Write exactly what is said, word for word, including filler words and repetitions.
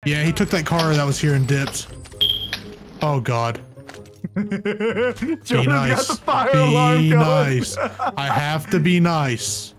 Yeah, he took that car that was here and dipped. Oh God. Jonah's Be nice. got the fire be alarm going. nice. I have to be nice.